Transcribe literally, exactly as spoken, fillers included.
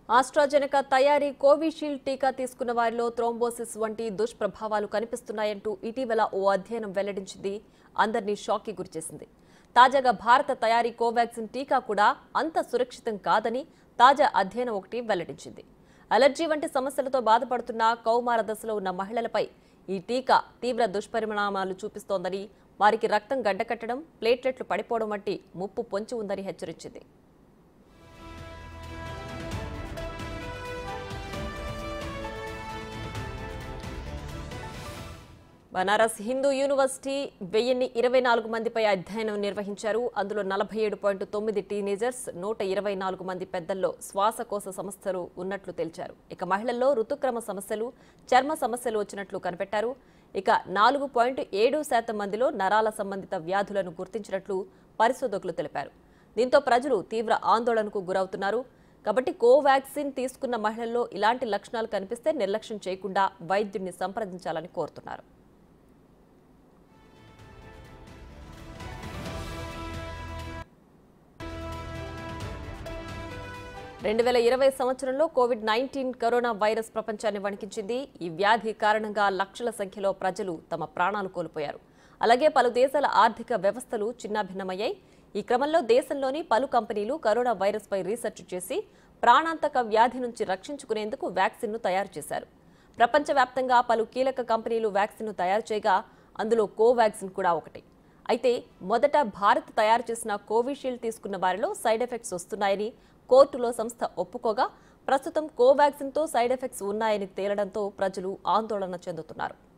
AstraZeneca తయారీ Covishield టీకా తీసుకున్న వారిలో థ్రోంబోసిస్ వంటి దుష్ప్రభావాలు కనిపిస్తున్నాయంటూ ఇటీవల ఓ అధ్యయనం వెల్లడించింది. అందరినీ షాక్కి గురిచేసింది. తాజాగా భారత తయారీ కోవాక్సిన్ టీకా కూడా అంత సురక్షితం కాదని తాజా అధ్యయనం ఒకటి వెల్లడించింది. అలర్జీ వంటి సమస్యలతో బాధపడుతున్న కౌమార దశలో ఉన్న మహిళలపై ఈ టీకా తీవ్ర దుష్పరిణామాలు చూపిస్తోందని, వారికి రక్తం గడ్డకట్టడం, ప్లేట్లెట్లు పడిపోవడం వంటి ముప్పు పొంచి ఉందని హెచ్చరించింది. బనారస్ హిందూ యూనివర్సిటీ వెయ్యిన్ని ఇరవై నాలుగు మందిపై అధ్యయనం నిర్వహించారు. అందులో నలభై ఏడు పాయింట్ తొమ్మిది టీనేజర్స్, నూట ఇరవై నాలుగు మంది పెద్దల్లో శ్వాసకోశ సమస్యలు ఉన్నట్లు తేల్చారు. ఇక మహిళల్లో ఋతుక్రమ సమస్యలు, చర్మ సమస్యలు వచ్చినట్లు కనిపెట్టారు. ఇక నాలుగు పాయింట్ ఏడు శాతం మందిలో నరాల సంబంధిత వ్యాధులను గుర్తించినట్లు పరిశోధకులు తెలిపారు. దీంతో ప్రజలు తీవ్ర ఆందోళనకు గురవుతున్నారు. కాబట్టి కోవాక్సిన్ తీసుకున్న మహిళల్లో ఇలాంటి లక్షణాలు కనిపిస్తే నిర్లక్ష్యం చేయకుండా వైద్యుడిని సంప్రదించాలని కోరుతున్నారు. రెండు వేల ఇరవై సంవత్సరంలో కోవిడ్ నైన్టీన్ కరోనా వైరస్ ప్రపంచాన్ని వణికించింది. ఈ వ్యాధి కారణంగా లక్షల సంఖ్యలో ప్రజలు తమ ప్రాణాలు కోల్పోయారు. అలాగే పలు దేశాల ఆర్థిక వ్యవస్థలు చిన్నాభిన్నమయ్యాయి. ఈ క్రమంలో దేశంలోని పలు కంపెనీలు కరోనా వైరస్పై రీసెర్చ్ చేసి ప్రాణాంతక వ్యాధి నుంచి రక్షించుకునేందుకు వ్యాక్సిన్ను తయారు చేశారు. ప్రపంచవ్యాప్తంగా పలు కీలక కంపెనీలు వ్యాక్సిన్ను తయారు చేయగా అందులో కోవాక్సిన్ కూడా ఒకటి. అయితే మొదట భారత్ తయారు చేసిన కోవిషీల్డ్ తీసుకున్న వారిలో సైడ్ ఎఫెక్ట్స్ వస్తున్నాయని కోర్టులో సంస్థ ఒప్పుకోగా ప్రస్తుతం కోవాక్సిన్తో సైడ్ ఎఫెక్ట్స్ ఉన్నాయని తేలడంతో ప్రజలు ఆందోళన చెందుతున్నారు.